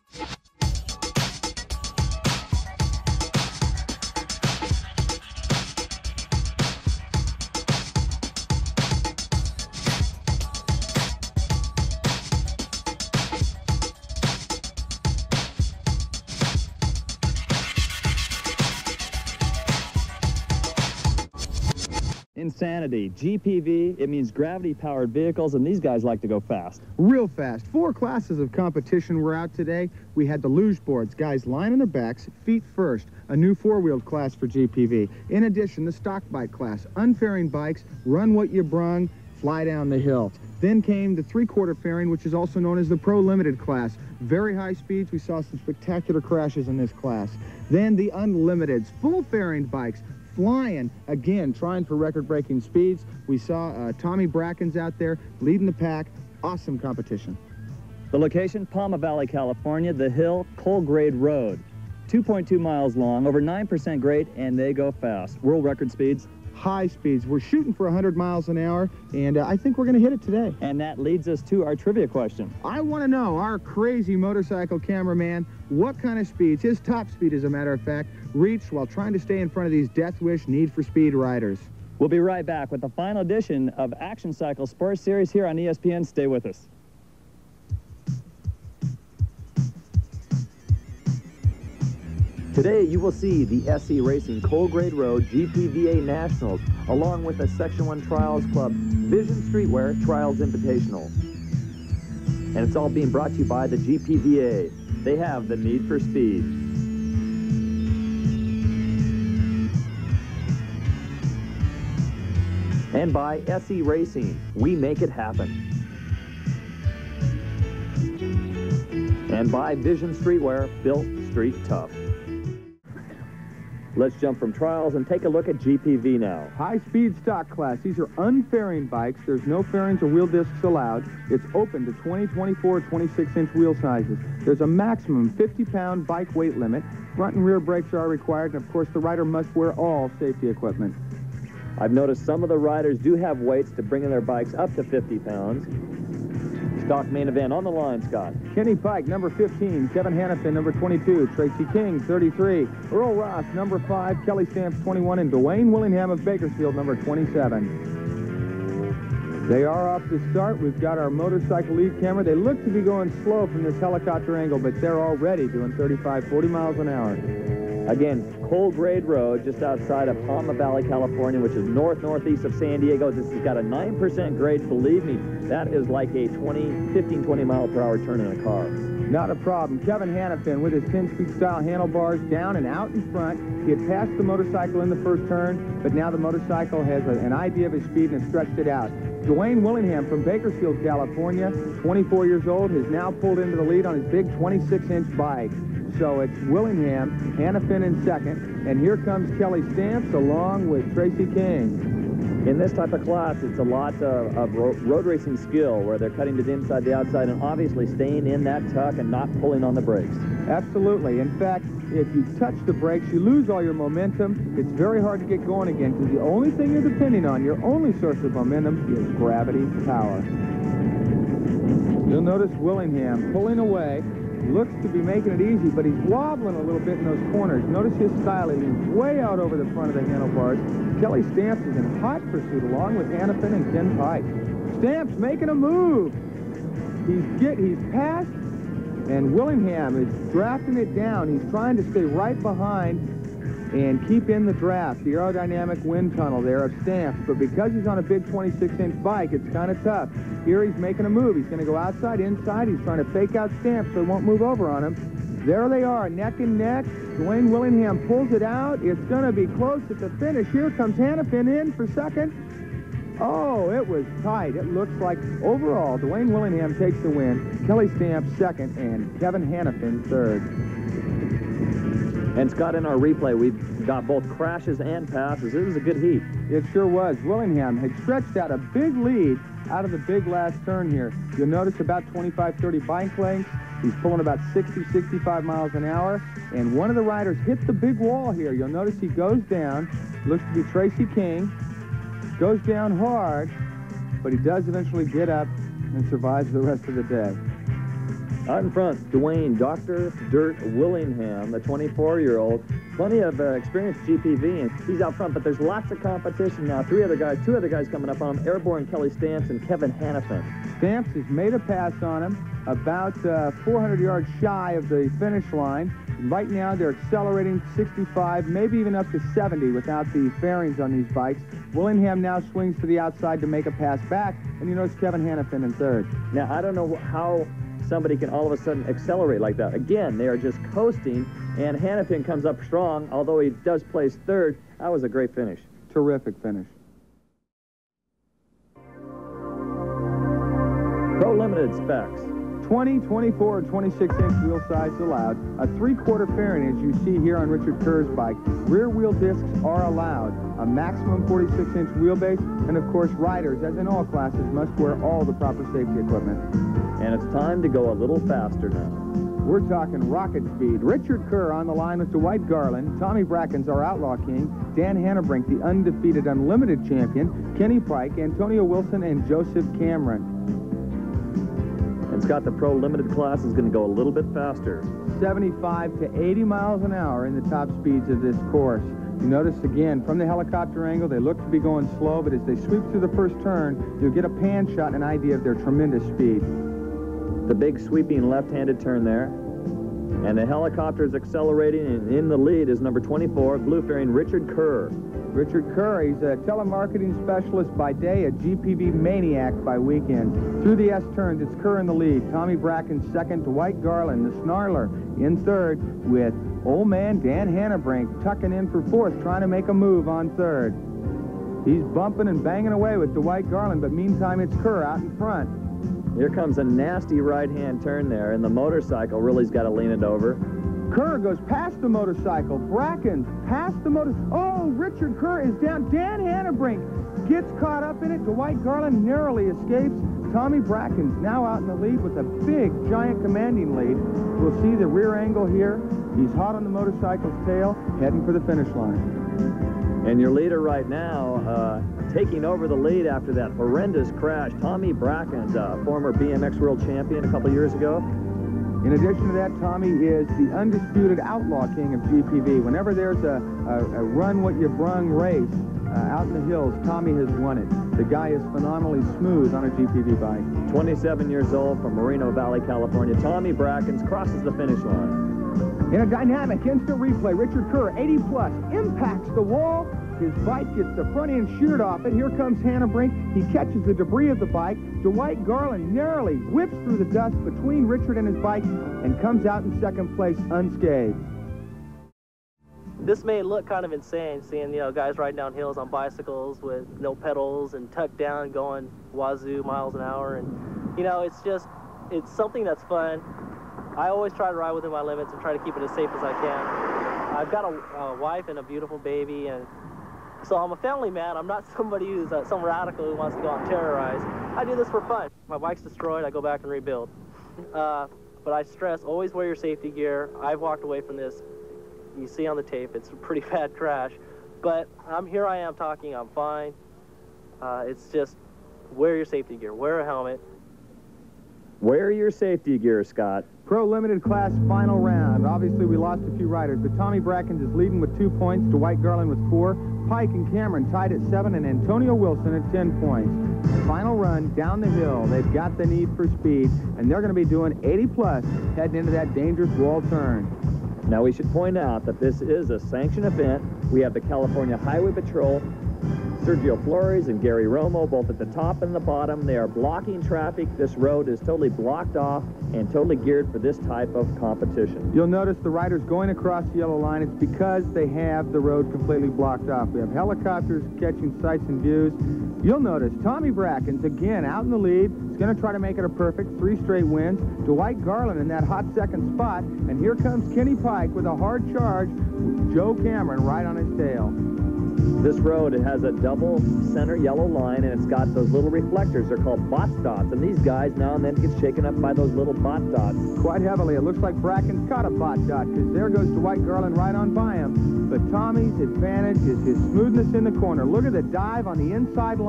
Insanity. GPV, it means gravity-powered vehicles, and these guys like to go fast. Real fast. 4 classes of competition were out today. We had the luge boards, guys lying on their backs, feet first, a new 4-wheeled class for GPV. In addition, the stock bike class, unfairing bikes, run what you brung, fly down the hill. Then came the 3/4 fairing, which is also known as the Pro Limited class. Very high speeds. We saw some spectacular crashes in this class. Then the Unlimiteds, full fairing bikes, flying, again, trying for record-breaking speeds. We saw Tommy Brackens out there leading the pack. Awesome competition. The location, Palma Valley, California, the hill, Coal Grade Road. 2.2 miles long, over 9% grade, and they go fast. World record speeds. High speeds. We're shooting for 100 miles an hour, and I think we're going to hit it today. And that leads us to our trivia question. I want to know, our crazy motorcycle cameraman, what kind of speeds, his top speed as a matter of fact, reached while trying to stay in front of these Death Wish Need for Speed riders. We'll be right back with the final edition of Action Cycle Sports Series here on ESPN. Stay with us. Today you will see the SC Racing Coal Grade Road GPVA Nationals, along with the Section 1 Trials Club Vision Streetwear Trials Invitational. And it's all being brought to you by the GPVA. They have the need for speed. And by SC Racing, we make it happen. And by Vision Streetwear, built street tough. Let's jump from trials and take a look at GPV now. High-speed stock class. These are unfairing bikes. There's no fairings or wheel discs allowed. It's open to 20, 24, 26-inch wheel sizes. There's a maximum 50-pound bike weight limit. Front and rear brakes are required, and of course the rider must wear all safety equipment. I've noticed some of the riders do have weights to bring in their bikes up to 50 pounds. Stock main event on the line, Scott. Kenny Pike, number 15. Kevin Hannafin, number 22. Tracy King, 33. Earl Ross, number 5. Kelly Stamps, 21. And Dwayne Willingham of Bakersfield, number 27. They are off to start. We've got our motorcycle lead camera. They look to be going slow from this helicopter angle, but they're already doing 35, 40 miles an hour. Again, Coal Grade Road, just outside of Palma Valley, California, which is northeast of San Diego. This has got a 9% grade. Believe me, that is like a 15, 20 mile per hour turn in a car. Not a problem. Kevin Hannafin with his 10-speed style handlebars down and out in front. He had passed the motorcycle in the first turn, but now the motorcycle has an idea of his speed and has stretched it out. Dwayne Willingham from Bakersfield, California, 24 years old, has now pulled into the lead on his big 26-inch bike. So it's Willingham, Hannafin in second, and here comes Kelly Stamps along with Tracy King. In this type of class, it's a lot of road racing skill where they're cutting to the inside, the outside, and obviously staying in that tuck and not pulling on the brakes. Absolutely. In fact, if you touch the brakes, you lose all your momentum. It's very hard to get going again because the only thing you're depending on, your only source of momentum, is gravity power. You'll notice Willingham pulling away. Looks to be making it easy, but he's wobbling a little bit in those corners. Notice his style. He's way out over the front of the handlebars. Kelly Stamps is in hot pursuit along with Hannafin and Ken Pike. Stamps making a move. He's passed, and Willingham is drafting it down. He's trying to stay right behind and keep in the draft, the aerodynamic wind tunnel there of Stamps. But because he's on a big 26-inch bike, it's kind of tough. Here he's making a move. He's going to go outside, inside. He's trying to fake out Stamps so he won't move over on him. There they are, neck and neck. Dwayne Willingham pulls it out. It's going to be close at the finish. Here comes Hannafin in for second. Oh, it was tight. It looks like overall, Dwayne Willingham takes the win. Kelly Stamps second, and Kevin Hannafin third. And Scott, in our replay, we've got both crashes and passes. It was a good heat. It sure was. Willingham had stretched out a big lead out of the big last turn here. You'll notice about 25, 30 bike lengths. He's pulling about 60, 65 miles an hour. And one of the riders hit the big wall here. You'll notice he goes down. Looks to be Tracy King. Goes down hard, but he does eventually get up and survives the rest of the day. Out in front, Dwayne Dr. Dirt Willingham, the 24-year-old. Plenty of experienced GPV, and he's out front, but there's lots of competition now. Two other guys coming up on him, Airborne Kelly Stamps and Kevin Hannafin. Stamps has made a pass on him, about 400 yards shy of the finish line. Right now, they're accelerating 65, maybe even up to 70 without the fairings on these bikes. Willingham now swings to the outside to make a pass back, and you notice Kevin Hannafin in third. Now, I don't know how somebody can all of a sudden accelerate like that. Again, they are just coasting, and Hannafin comes up strong, although he does place third. That was a great finish. Terrific finish. Pro Limited specs. 20, 24, and 26-inch wheel size allowed. A 3/4 fairing, as you see here on Richard Kerr's bike. Rear wheel discs are allowed. A maximum 46-inch wheelbase, and of course, riders, as in all classes, must wear all the proper safety equipment. And it's time to go a little faster now. We're talking rocket speed. Richard Kerr on the line with Dwight Garland. Tommy Bracken's our Outlaw King. Dan Hanebrink, the undefeated Unlimited champion. Kenny Pike, Antonio Wilson, and Joseph Cameron. And Scott, the Pro Limited class is going to go a little bit faster. 75 to 80 miles an hour in the top speeds of this course. You notice again, from the helicopter angle, they look to be going slow, but as they sweep through the first turn, you'll get a pan shot and an idea of their tremendous speed. The big sweeping left-handed turn there. And the helicopter is accelerating, and in the lead is number 24, blue fairing Richard Kerr. Richard Kerr, he's a telemarketing specialist by day, a GPV maniac by weekend. Through the S-turns, it's Kerr in the lead. Tommy Bracken second, Dwight Garland, the snarler, in third, with old man Dan Hanebrink tucking in for fourth, trying to make a move on third. He's bumping and banging away with Dwight Garland, but meantime, it's Kerr out in front. Here comes a nasty right-hand turn there, and the motorcycle really's got to lean it over. Kerr goes past the motorcycle. Bracken past the motor. Oh, Richard Kerr is down. Dan Hanebrink gets caught up in it. Dwight Garland narrowly escapes. Tommy Bracken's now out in the lead with a big, giant commanding lead. We'll see the rear angle here. He's hot on the motorcycle's tail, heading for the finish line. And your leader right now, taking over the lead after that horrendous crash, Tommy Bracken, former BMX world champion a couple years ago. In addition to that, Tommy is the undisputed Outlaw King of GPV. Whenever there's a run what you brung race out in the hills, Tommy has won it. The guy is phenomenally smooth on a GPV bike. 27 years old from Moreno Valley, California. Tommy Bracken crosses the finish line. In a dynamic instant replay, Richard Kerr, 80-plus, impacts the wall. His bike gets the front end sheared off it. Here comes Hanebrink. He catches the debris of the bike. Dwight Garland narrowly whips through the dust between Richard and his bike and comes out in second place unscathed. This may look kind of insane, seeing, you know, guys riding down hills on bicycles with no pedals and tucked down going wazoo miles an hour. And, you know, it's something that's fun. I always try to ride within my limits and try to keep it as safe as I can. I've got a wife and a beautiful baby, and so I'm a family man. I'm not somebody who's some radical who wants to go out and terrorize. I do this for fun. My bike's destroyed, I go back and rebuild. But I stress, always wear your safety gear. I've walked away from this. You see on the tape, it's a pretty bad crash. But here I am talking, I'm fine. It's just, wear your safety gear, wear a helmet. Wear your safety gear, Scott. Pro Limited class final round. Obviously, we lost a few riders, but Tommy Bracken is leading with 2 points, Dwight Garland with 4, Pike and Cameron tied at 7, and Antonio Wilson at 10 points. Final run down the hill. They've got the need for speed, and they're going to be doing 80-plus heading into that dangerous wall turn. Now, we should point out that this is a sanctioned event. We have the California Highway Patrol, Sergio Flores and Gary Romo, both at the top and the bottom. They are blocking traffic. This road is totally blocked off and totally geared for this type of competition. You'll notice the riders going across the yellow line. It's because they have the road completely blocked off. We have helicopters catching sights and views. You'll notice Tommy Bracken's again out in the lead. He's going to try to make it a perfect 3 straight wins. Dwight Garland in that hot second spot. And here comes Kenny Pike with a hard charge with Joe Cameron right on his tail. This road, it has a double center yellow line, and it's got those little reflectors. They're called bot dots, and these guys now and then get shaken up by those little bot dots. Quite heavily. It looks like Bracken's caught a bot dot, because there goes Dwight Garland right on by him. But Tommy's advantage is his smoothness in the corner. Look at the dive on the inside line.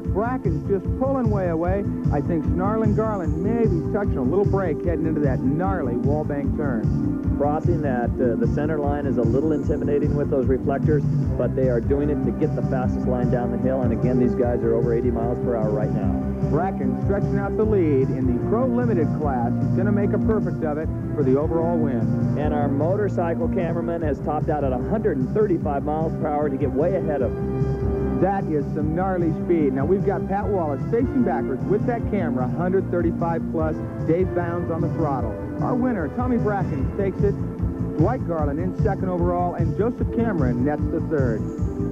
Bracken's just pulling way away. I think Snarling Garland may be touching a little brake heading into that gnarly wall bank turn. Crossing that, the center line is a little intimidating with those reflectors, but they are doing it to get the fastest line down the hill. And again, these guys are over 80 miles per hour right now. Bracken stretching out the lead in the Pro Limited class. He's going to make a perfect of it for the overall win. And our motorcycle cameraman has topped out at 135 miles per hour to get way ahead of him. That is some gnarly speed. Now we've got Pat Wallace facing backwards with that camera, 135 plus. Dave Bounds on the throttle. Our winner, Tommy Bracken, takes it. Dwight Garland in second overall, and Joseph Cameron nets the third.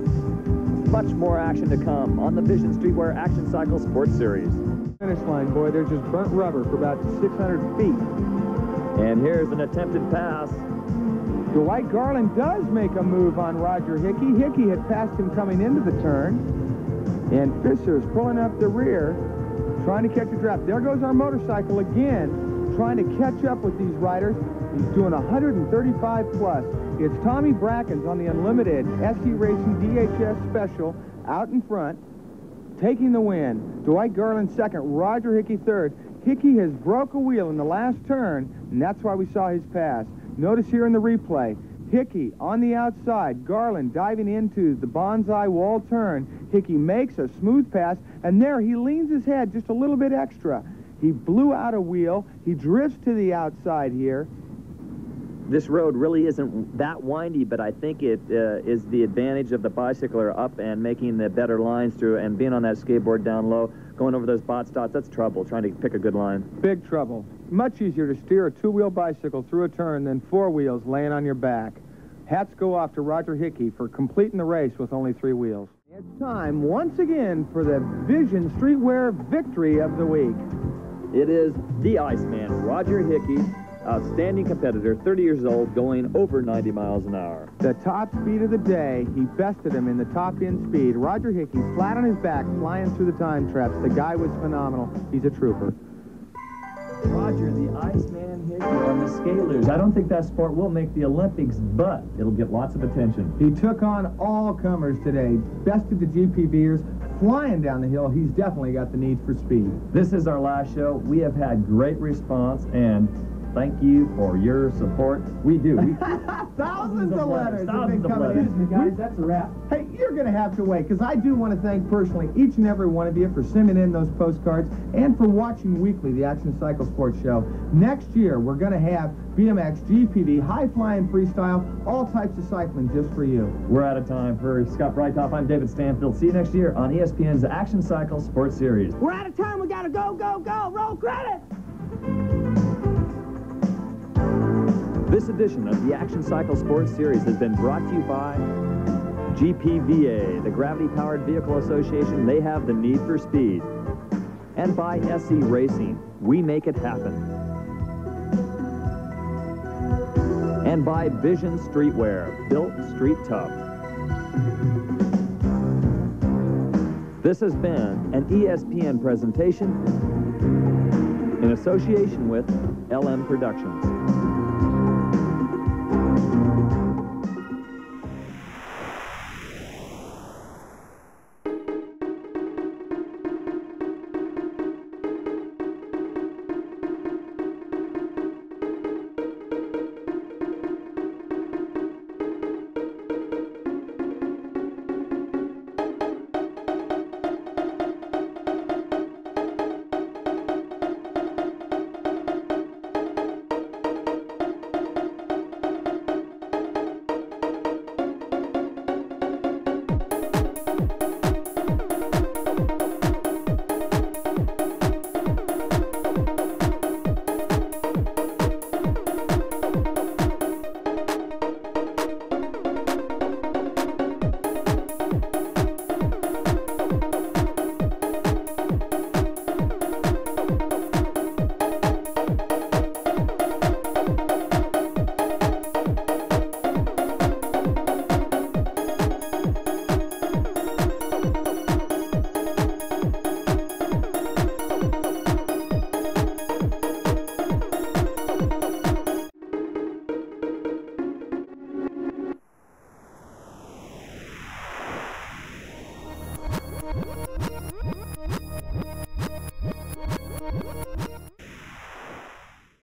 Much more action to come on the Vision Streetwear Action Cycle Sports Series. Finish line, boy, there's just burnt rubber for about 600 feet. And here's an attempted pass. Dwight Garland does make a move on Roger Hickey. Hickey had passed him coming into the turn. And Fisher's pulling up the rear, trying to catch a draft. There goes our motorcycle again, trying to catch up with these riders. He's doing 135 plus. It's Tommy Bracken's on the Unlimited SC Racing DHS Special out in front, taking the win. Dwight Garland second, Roger Hickey third. Hickey has broke a wheel in the last turn, and that's why we saw his pass. Notice here in the replay, Hickey on the outside, Garland diving into the bonsai wall turn. Hickey makes a smooth pass, and there he leans his head just a little bit extra. He blew out a wheel. He drifts to the outside here. This road really isn't that windy, but I think it is the advantage of the bicycler up and making the better lines through, and being on that skateboard down low, going over those bot stops. That's trouble, trying to pick a good line. Big trouble. Much easier to steer a two-wheel bicycle through a turn than four wheels laying on your back. Hats go off to Roger Hickey for completing the race with only three wheels. It's time once again for the Vision Streetwear Victory of the Week. It is the Iceman, Roger Hickey, outstanding competitor, 30 years old, going over 90 miles an hour. The top speed of the day, he bested him in the top end speed. Roger Hickey, flat on his back, flying through the time traps. The guy was phenomenal. He's a trooper. Roger, the Iceman Hickey on the Scalers. I don't think that sport will make the Olympics, but it'll get lots of attention. He took on all comers today, bested the GPVers, flying down the hill. He's definitely got the need for speed. This is our last show. We have had great response, and thank you for your support. We do. Thousands of letters have been coming in. Excuse me, guys, that's a wrap. Hey, you're going to have to wait, because I do want to thank personally each and every one of you for sending in those postcards and for watching weekly the Action Cycle Sports Show. Next year, we're going to have BMX, GPV, high-flying freestyle, all types of cycling just for you. We're out of time. For Scot Breithaupt, I'm David Stanfield. See you next year on ESPN's Action Cycle Sports Series. We're out of time. We got to go, go, go. Roll credit. This edition of the Action Cycle Sports Series has been brought to you by GPVA, the Gravity-Powered Vehicle Association. They have the need for speed. And by SC Racing, we make it happen. And by Vision Streetwear, built street tough. This has been an ESPN presentation in association with LM Productions.